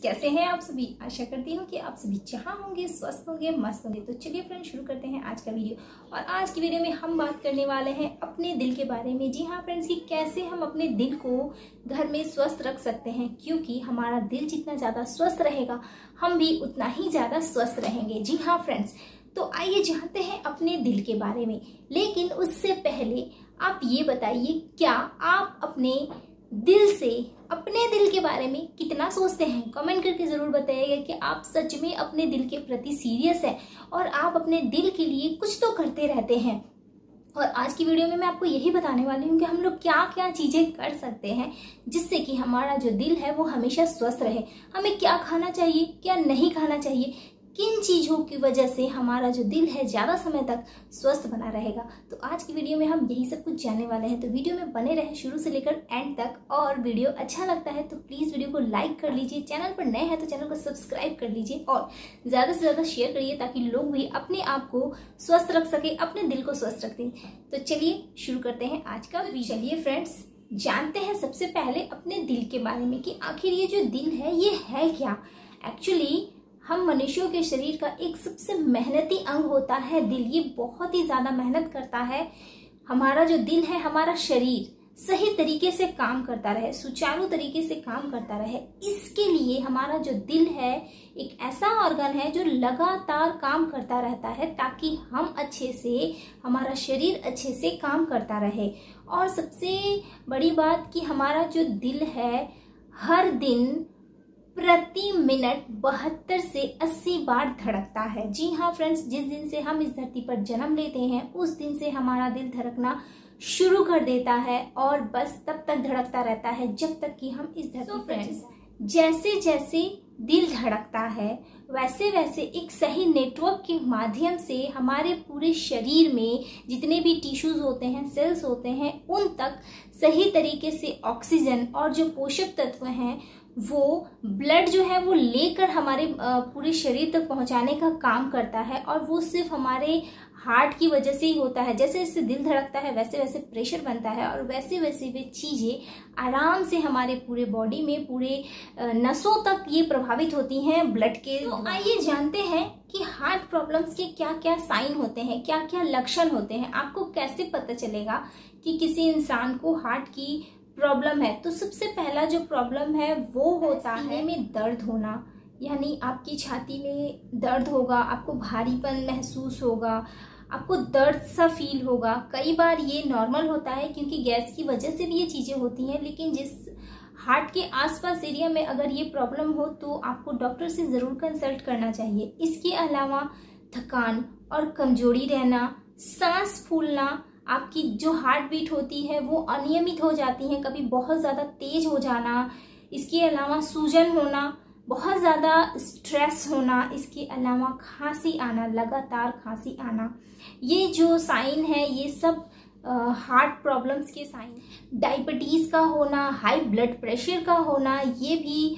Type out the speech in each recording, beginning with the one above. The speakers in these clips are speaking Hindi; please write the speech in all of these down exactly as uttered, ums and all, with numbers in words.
कैसे हैं आप सभी। आशा करती हूँ कि आप सभी जहाँ होंगे स्वस्थ होंगे, मस्त होंगे। तो चलिए फ्रेंड्स, शुरू करते हैं आज का वीडियो। और आज की वीडियो में हम बात करने वाले हैं अपने दिल के बारे में। जी हाँ फ्रेंड्स, कि कैसे हम अपने दिल को घर में स्वस्थ रख सकते हैं, क्योंकि हमारा दिल जितना ज़्यादा स्वस्थ रहेगा हम भी उतना ही ज़्यादा स्वस्थ रहेंगे। जी हाँ फ्रेंड्स, तो आइए जानते हैं अपने दिल के बारे में। लेकिन उससे पहले आप ये बताइए, क्या आप अपने दिल से अपने दिल के बारे में कितना सोचते हैं? कमेंट करके जरूर बताइएगा कि आप सच में अपने दिल के प्रति सीरियस हैं और आप अपने दिल के लिए कुछ तो करते रहते हैं। और आज की वीडियो में मैं आपको यही बताने वाली हूँ कि हम लोग क्या क्या चीजें कर सकते हैं जिससे कि हमारा जो दिल है वो हमेशा स्वस्थ रहे। हमें क्या खाना चाहिए, क्या नहीं खाना चाहिए, किन चीजों की वजह से हमारा जो दिल है ज्यादा समय तक स्वस्थ बना रहेगा। तो आज की वीडियो में हम यही सब कुछ जानने वाले हैं। तो वीडियो में बने रहे शुरू से लेकर एंड तक। और वीडियो अच्छा लगता है तो प्लीज वीडियो को लाइक कर लीजिए। चैनल पर नए हैं तो चैनल को सब्सक्राइब कर लीजिए और ज्यादा से ज्यादा शेयर करिए ताकि लोग भी अपने आप को स्वस्थ रख सके, अपने दिल को स्वस्थ रखते। तो चलिए शुरू करते हैं आज का वीडियो। चलिए फ्रेंड्स, जानते हैं सबसे पहले अपने दिल के बारे में कि आखिर ये जो दिल है ये है क्या। एक्चुअली हम मनुष्यों के शरीर का एक सबसे मेहनती अंग होता है दिल। ये बहुत ही ज्यादा मेहनत करता है। हमारा जो दिल है, हमारा शरीर सही तरीके से काम करता रहे, सुचारू तरीके से काम करता रहे, इसके लिए हमारा जो दिल है एक ऐसा ऑर्गन है जो लगातार काम करता रहता है ताकि हम अच्छे से, हमारा शरीर अच्छे से काम करता रहे। और सबसे बड़ी बात कि हमारा जो दिल है हर दिन प्रति मिनट बहत्तर से अस्सी बार धड़कता है। जी हाँ फ्रेंड्स, जिस दिन से हम इस धरती पर जन्म लेते हैं उस दिन से हमारा दिल धड़कना शुरू कर देता है और बस तब तक धड़कता रहता है जब तक कि हम इस धरती पर। फ्रेंड्स, जैसे जैसे दिल धड़कता है वैसे वैसे एक सही नेटवर्क के माध्यम से हमारे पूरे शरीर में जितने भी टिश्यूज होते हैं, सेल्स होते हैं, उन तक सही तरीके से ऑक्सीजन और जो पोषक तत्व हैं वो ब्लड जो है वो लेकर हमारे पूरे शरीर तक पहुंचाने का काम करता है। और वो सिर्फ हमारे हार्ट की वजह से ही होता है। जैसे जैसे दिल धड़कता है वैसे वैसे प्रेशर बनता है और वैसे वैसे वे चीजें आराम से हमारे पूरे बॉडी में, पूरे नसों तक ये प्रभावित होती हैं ब्लड के। तो आइए जानते हैं कि हार्ट प्रॉब्लम्स के क्या क्या साइन होते हैं, क्या क्या लक्षण होते हैं। आपको कैसे पता चलेगा कि किसी इंसान को हार्ट की प्रॉब्लम है। तो सबसे पहला जो प्रॉब्लम है वो होता है सीने में दर्द होना, यानी आपकी छाती में दर्द होगा, आपको भारीपन महसूस होगा, आपको दर्द सा फील होगा। कई बार ये नॉर्मल होता है क्योंकि गैस की वजह से भी ये चीजें होती हैं, लेकिन जिस हार्ट के आसपास एरिया में अगर ये प्रॉब्लम हो तो आपको डॉक्टर से जरूर कंसल्ट करना चाहिए। इसके अलावा थकान और कमजोरी रहना, सांस फूलना, आपकी जो हार्ट बीट होती है वो अनियमित हो जाती है, कभी बहुत ज़्यादा तेज हो जाना। इसके अलावा सूजन होना, बहुत ज़्यादा स्ट्रेस होना, इसके अलावा खांसी आना, लगातार खांसी आना। ये जो साइन है ये सब हार्ट प्रॉब्लम्स के साइन। डायबिटीज़ का होना, हाई ब्लड प्रेशर का होना, ये भी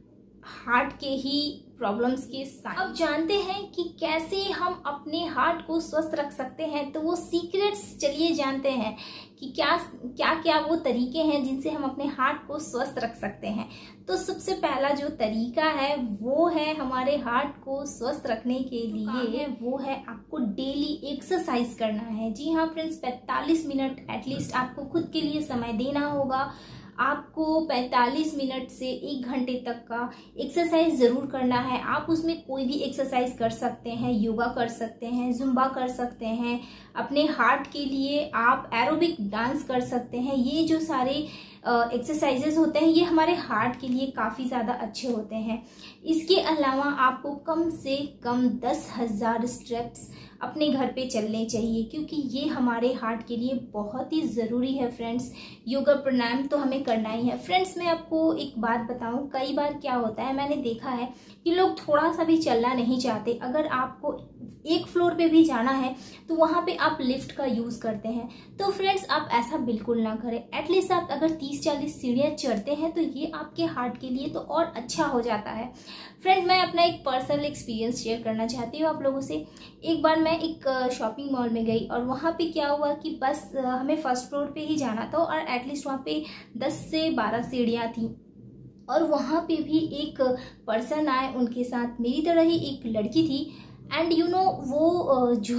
हार्ट के ही प्रॉब्लम्स के साइन। अब जानते हैं कि कैसे हम अपने हार्ट को स्वस्थ रख सकते हैं। तो वो सीक्रेट्स चलिए जानते हैं कि क्या क्या क्या वो तरीके हैं जिनसे हम अपने हार्ट को स्वस्थ रख सकते हैं। तो सबसे पहला जो तरीका है वो है हमारे हार्ट को स्वस्थ रखने के लिए वो है आपको डेली एक्सरसाइज करना है। जी हाँ फ्रेंड्स, पैंतालीस मिनट एटलीस्ट आपको खुद के लिए समय देना होगा। आपको पैंतालीस मिनट से एक घंटे तक का एक्सरसाइज जरूर करना है। आप उसमें कोई भी एक्सरसाइज कर सकते हैं, योगा कर सकते हैं, जुम्बा कर सकते हैं, अपने हार्ट के लिए आप एरोबिक डांस कर सकते हैं। ये जो सारे एक्सरसाइजेज होते हैं ये हमारे हार्ट के लिए काफ़ी ज़्यादा अच्छे होते हैं। इसके अलावा आपको कम से कम दस हजार स्टेप्स अपने घर पे चलने चाहिए क्योंकि ये हमारे हार्ट के लिए बहुत ही ज़रूरी है फ्रेंड्स। योगा प्राणायाम तो हमें करना ही है। फ्रेंड्स, मैं आपको एक बात बताऊं, कई बार क्या होता है, मैंने देखा है कि लोग थोड़ा सा भी चलना नहीं चाहते। अगर आपको एक फ्लोर पे भी जाना है तो वहाँ पे आप लिफ्ट का यूज़ करते हैं। तो फ्रेंड्स, आप ऐसा बिल्कुल ना करें। एटलीस्ट आप अगर तीस चालीस सीढ़ियाँ चढ़ते हैं तो ये आपके हार्ट के लिए तो और अच्छा हो जाता है। फ्रेंड, मैं अपना एक पर्सनल एक्सपीरियंस शेयर करना चाहती हूँ आप लोगों से। एक बार मैं एक शॉपिंग मॉल में गई और वहाँ पे क्या हुआ कि बस हमें फर्स्ट फ्लोर पे ही जाना था और एटलीस्ट वहाँ पे दस से बारह सीढ़ियाँ थी। और वहाँ पे भी एक पर्सन आए, उनके साथ मेरी तरह ही एक लड़की थी। एंड यू नो वो जो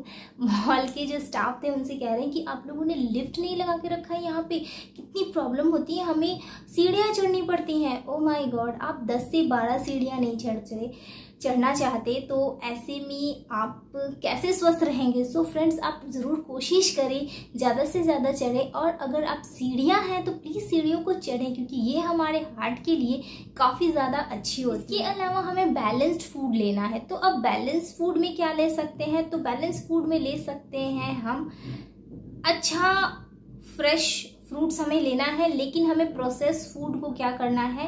मॉल के जो स्टाफ थे उनसे कह रहे हैं कि आप लोगों ने लिफ्ट नहीं लगा के रखा है, यहाँ पे कितनी प्रॉब्लम होती है, हमें सीढ़ियाँ चढ़नी पड़ती हैं। ओ माय गॉड, आप दस से बारह सीढ़ियाँ नहीं चढ़ चढ़े चढ़ना चाहते तो ऐसे में आप कैसे स्वस्थ रहेंगे। सो फ्रेंड्स, आप ज़रूर कोशिश करें ज़्यादा से ज़्यादा चढ़ें, और अगर आप सीढ़ियाँ हैं तो प्लीज़ सीढ़ियों को चढ़ें, क्योंकि ये हमारे हार्ट के लिए काफ़ी ज़्यादा अच्छी होती है। इसके अलावा हमें बैलेंस्ड फूड लेना है। तो अब बैलेंस फूड में क्या ले सकते हैं, तो बैलेंस फूड में ले सकते हैं हम अच्छा फ्रेश फ्रूट्स हमें लेना है, लेकिन हमें प्रोसेस फूड को क्या करना है,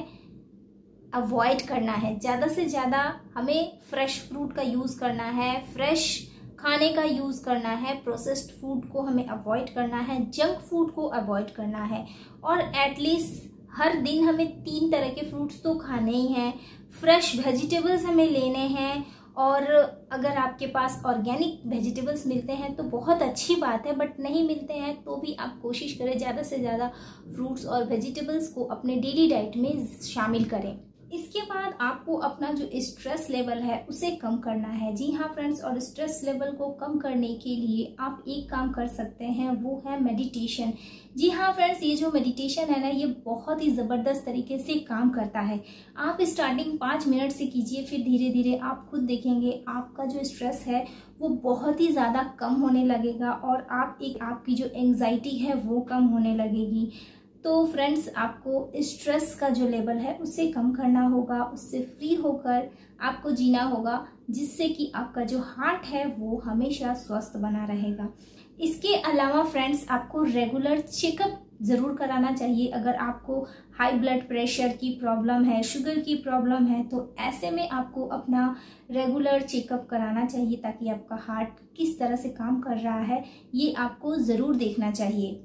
अवॉइड करना है। ज़्यादा से ज़्यादा हमें फ्रेश फ्रूट का यूज़ करना है, फ्रेश खाने का यूज़ करना है, प्रोसेस्ड फूड को हमें अवॉइड करना है, जंक फूड को अवॉइड करना है, और एटलीस्ट हर दिन हमें तीन तरह के फ्रूट्स तो खाने ही हैं, फ्रेश वेजिटेबल्स हमें लेने हैं, और अगर आपके पास ऑर्गेनिक वेजिटेबल्स मिलते हैं तो बहुत अच्छी बात है, बट नहीं मिलते हैं तो भी आप कोशिश करें ज़्यादा से ज़्यादा फ्रूट्स और वेजिटेबल्स को अपने डेली डाइट में शामिल करें। इसके बाद आपको अपना जो स्ट्रेस लेवल है उसे कम करना है। जी हाँ फ्रेंड्स, और स्ट्रेस लेवल को कम करने के लिए आप एक काम कर सकते हैं, वो है मेडिटेशन। जी हाँ फ्रेंड्स, ये जो मेडिटेशन है ना, ये बहुत ही ज़बरदस्त तरीके से काम करता है। आप स्टार्टिंग पाँच मिनट से कीजिए, फिर धीरे धीरे आप खुद देखेंगे आपका जो स्ट्रेस है वो बहुत ही ज़्यादा कम होने लगेगा, और आप एक आपकी जो एंग्जाइटी है वो कम होने लगेगी। तो फ्रेंड्स, आपको स्ट्रेस का जो लेवल है उसे कम करना होगा, उससे फ्री होकर आपको जीना होगा, जिससे कि आपका जो हार्ट है वो हमेशा स्वस्थ बना रहेगा। इसके अलावा फ्रेंड्स, आपको रेगुलर चेकअप ज़रूर कराना चाहिए। अगर आपको हाई ब्लड प्रेशर की प्रॉब्लम है, शुगर की प्रॉब्लम है, तो ऐसे में आपको अपना रेगुलर चेकअप कराना चाहिए, ताकि आपका हार्ट किस तरह से काम कर रहा है ये आपको ज़रूर देखना चाहिए।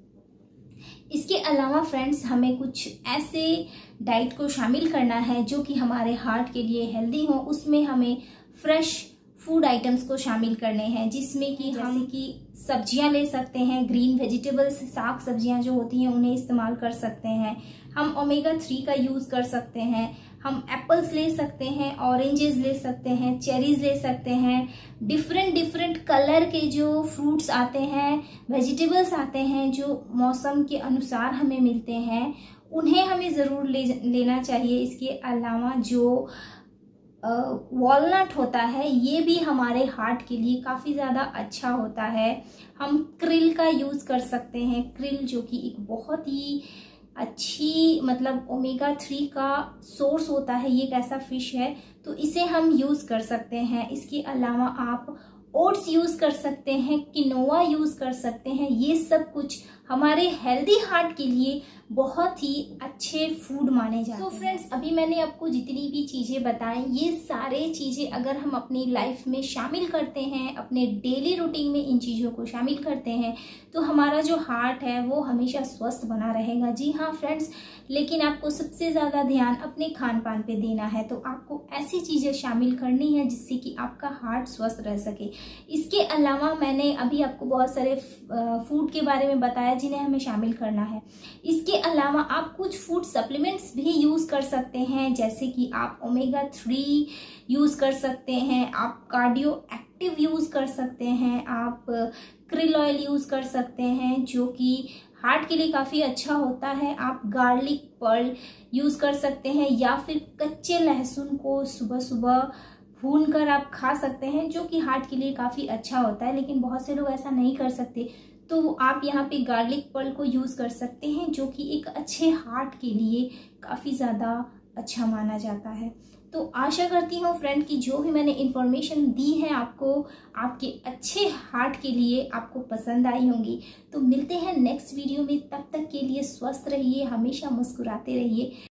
इसके अलावा फ्रेंड्स, हमें कुछ ऐसे डाइट को शामिल करना है जो कि हमारे हार्ट के लिए हेल्दी हो। उसमें हमें फ्रेश फूड आइटम्स को शामिल करने हैं, जिसमें कि हम की सब्जियां ले सकते हैं, ग्रीन वेजिटेबल्स, साग सब्जियां जो होती हैं उन्हें इस्तेमाल कर सकते हैं। हम ओमेगा थ्री का यूज़ कर सकते हैं, हम एप्पल्स ले सकते हैं, ऑरेंजेस ले सकते हैं, चेरीज ले सकते हैं, डिफरेंट डिफरेंट कलर के जो फ्रूट्स आते हैं, वेजिटेबल्स आते हैं जो मौसम के अनुसार हमें मिलते हैं, उन्हें हमें ज़रूर ले लेना चाहिए। इसके अलावा जो वॉलनट होता है, ये भी हमारे हार्ट के लिए काफ़ी ज़्यादा अच्छा होता है। हम क्रिल का यूज़ कर सकते हैं, क्रिल जो कि एक बहुत ही अच्छी मतलब ओमेगा थ्री का सोर्स होता है, ये एक ऐसा फिश है, तो इसे हम यूज़ कर सकते हैं। इसके अलावा आप ओट्स यूज़ कर सकते हैं, किनोवा यूज़ कर सकते हैं। ये सब कुछ हमारे हेल्दी हार्ट के लिए बहुत ही अच्छे फूड माने जाते हैं। सो फ्रेंड्स, अभी मैंने आपको जितनी भी चीज़ें बताई, ये सारे चीज़ें अगर हम अपनी लाइफ में शामिल करते हैं, अपने डेली रूटीन में इन चीज़ों को शामिल करते हैं, तो हमारा जो हार्ट है वो हमेशा स्वस्थ बना रहेगा। जी हाँ फ्रेंड्स, लेकिन आपको सबसे ज़्यादा ध्यान अपने खान पान पे देना है। तो आपको ऐसी चीज़ें शामिल करनी है जिससे कि आपका हार्ट स्वस्थ रह सके। इसके अलावा मैंने अभी आपको बहुत सारे फूड के बारे में बताया जिन्हें हमें शामिल करना है। इसके अलावा आप कुछ फूड सप्लीमेंट्स भी यूज़ कर सकते हैं, जैसे कि आप ओमेगा थ्री यूज़ कर सकते हैं, आप कार्डियो एक्टिव यूज़ कर सकते हैं, आप क्रिल ऑयल यूज़ कर सकते हैं जो कि हार्ट के लिए काफ़ी अच्छा होता है। आप गार्लिक पर्ल यूज़ कर सकते हैं, या फिर कच्चे लहसुन को सुबह सुबह भून कर आप खा सकते हैं, जो कि हार्ट के लिए काफ़ी अच्छा होता है। लेकिन बहुत से लोग ऐसा नहीं कर सकते, तो आप यहाँ पे गार्लिक पर्ल को यूज़ कर सकते हैं, जो कि एक अच्छे हार्ट के लिए काफ़ी ज़्यादा अच्छा माना जाता है। तो आशा करती हूँ फ्रेंड कि जो भी मैंने इन्फॉर्मेशन दी है आपको, आपके अच्छे हार्ट के लिए आपको पसंद आई होंगी। तो मिलते हैं नेक्स्ट वीडियो में, तब तक के लिए स्वस्थ रहिए, हमेशा मुस्कुराते रहिए।